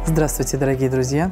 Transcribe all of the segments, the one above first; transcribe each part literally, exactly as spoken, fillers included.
Здравствуйте, дорогие друзья!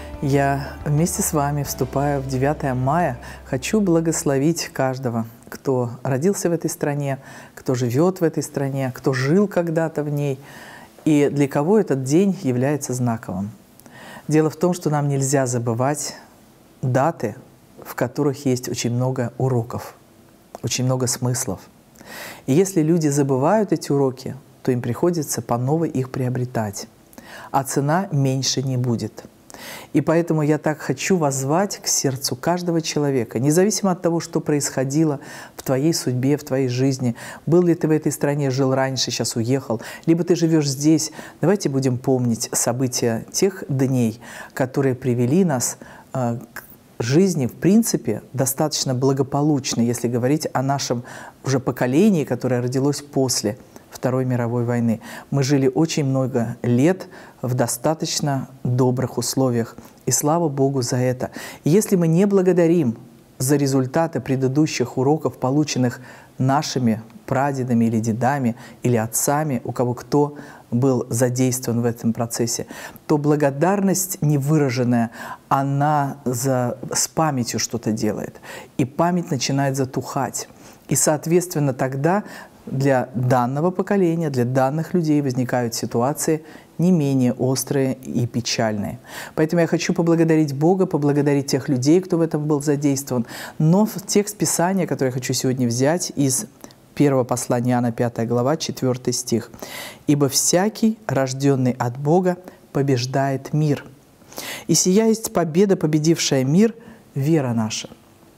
Я вместе с вами, вступая в девятое мая, хочу благословить каждого, кто родился в этой стране, кто живет в этой стране, кто жил когда-то в ней, и для кого этот день является знаковым. Дело в том, что нам нельзя забывать даты, в которых есть очень много уроков, очень много смыслов. И если люди забывают эти уроки, то им приходится по новой их приобретать, а цена меньше не будет. И поэтому я так хочу воззвать к сердцу каждого человека, независимо от того, что происходило в твоей судьбе, в твоей жизни. Был ли ты в этой стране, жил раньше, сейчас уехал, либо ты живешь здесь. Давайте будем помнить события тех дней, которые привели нас э, к жизни, в принципе, достаточно благополучной, если говорить о нашем уже поколении, которое родилось после Второй мировой войны. Мы жили очень много лет в достаточно добрых условиях. И слава Богу за это. И если мы не благодарим за результаты предыдущих уроков, полученных нашими прадедами или дедами, или отцами, у кого кто был задействован в этом процессе, то благодарность невыраженная, она за, с памятью что-то делает. И память начинает затухать. И, соответственно, тогда для данного поколения, для данных людей возникают ситуации не менее острые и печальные. Поэтому я хочу поблагодарить Бога, поблагодарить тех людей, кто в этом был задействован. Но в текст Писания, который я хочу сегодня взять из первого послания Иоанна, пятая глава, четвёртый стих. «Ибо всякий, рожденный от Бога, побеждает мир. И сия есть победа, победившая мир, вера наша».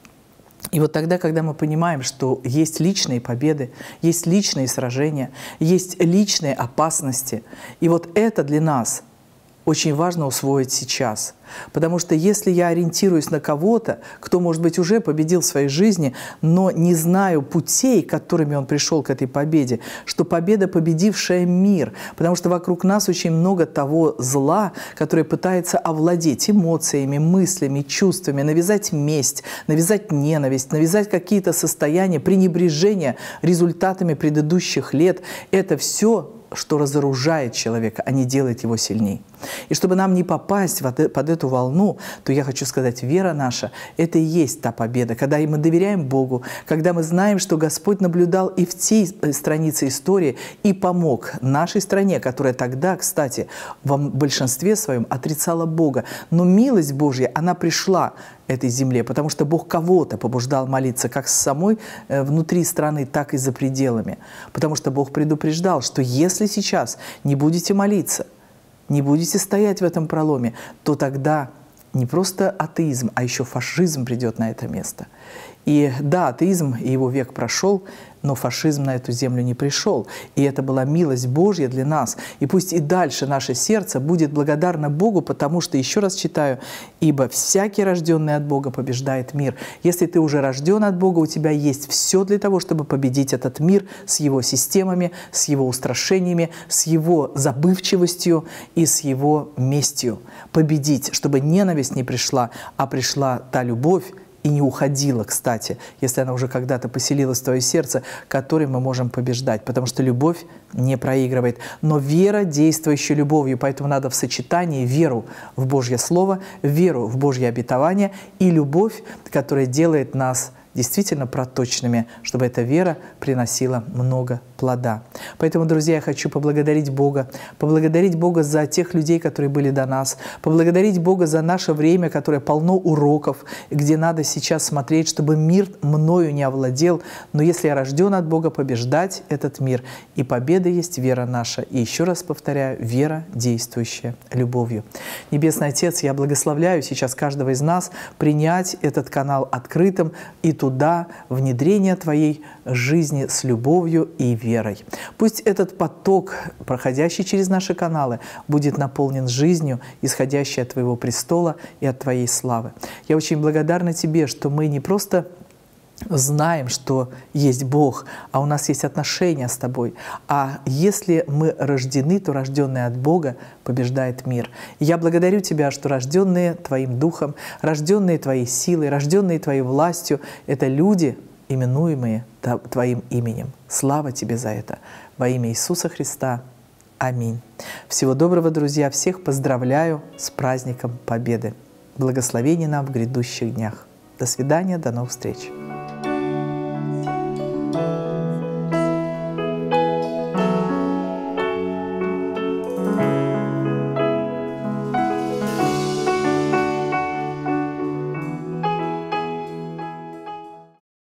И вот тогда, когда мы понимаем, что есть личные победы, есть личные сражения, есть личные опасности, и вот это для нас очень важно усвоить сейчас. Потому что если я ориентируюсь на кого-то, кто, может быть, уже победил в своей жизни, но не знаю путей, которыми он пришел к этой победе, что победа, победившая мир, потому что вокруг нас очень много того зла, которое пытается овладеть эмоциями, мыслями, чувствами, навязать месть, навязать ненависть, навязать какие-то состояния пренебрежения результатами предыдущих лет. Это все, что разоружает человека, а не делает его сильней. И чтобы нам не попасть под эту волну, то я хочу сказать, вера наша – это и есть та победа, когда мы доверяем Богу, когда мы знаем, что Господь наблюдал и в tej странице истории и помог нашей стране, которая тогда, кстати, в большинстве своем отрицала Бога. Но милость Божья, она пришла этой земле, потому что Бог кого-то побуждал молиться как с самой э, внутри страны, так и за пределами. Потому что Бог предупреждал, что если сейчас не будете молиться, не будете стоять в этом проломе, то тогда не просто атеизм, а еще фашизм придет на это место. И да, атеизм и его век прошел, но фашизм на эту землю не пришел. И это была милость Божья для нас. И пусть и дальше наше сердце будет благодарно Богу, потому что, еще раз читаю, «Ибо всякий, рожденный от Бога, побеждает мир». Если ты уже рожден от Бога, у тебя есть все для того, чтобы победить этот мир с его системами, с его устрашениями, с его забывчивостью и с его местью. Победить, чтобы ненависть не пришла, а пришла та любовь, и не уходила, кстати, если она уже когда-то поселилась в твое сердце, которой мы можем побеждать, потому что любовь не проигрывает. Но вера, действующая любовью, поэтому надо в сочетании веру в Божье Слово, веру в Божье обетование и любовь, которая делает нас действительно проточными, чтобы эта вера приносила много плода. Поэтому, друзья, я хочу поблагодарить Бога, поблагодарить Бога за тех людей, которые были до нас, поблагодарить Бога за наше время, которое полно уроков, где надо сейчас смотреть, чтобы мир мною не овладел. Но если я рожден от Бога, побеждать этот мир. И победа есть вера наша. И еще раз повторяю, вера, действующая любовью. Небесный Отец, я благословляю сейчас каждого из нас принять этот канал открытым и туда внедрение Твоей жизни с любовью и верой. Пусть этот поток, проходящий через наши каналы, будет наполнен жизнью, исходящей от Твоего престола и от Твоей славы. Я очень благодарна Тебе, что мы не просто знаем, что есть Бог, а у нас есть отношения с Тобой. А если мы рождены, то рожденные от Бога побеждает мир. И я благодарю Тебя, что рожденные Твоим Духом, рожденные Твоей силой, рожденные Твоей властью – это люди, именуемые Твоим именем. Слава Тебе за это. Во имя Иисуса Христа. Аминь. Всего доброго, друзья! Всех поздравляю с праздником Победы! Благословений нам в грядущих днях! До свидания, до новых встреч!